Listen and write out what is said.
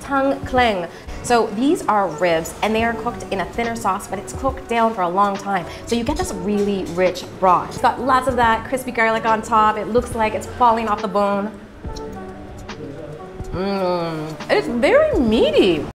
Tengkleng. So these are ribs and they are cooked in a thinner sauce, but it's cooked down for a long time. So you get this really rich broth. It's got lots of that crispy garlic on top. It looks like it's falling off the bone. It's very meaty.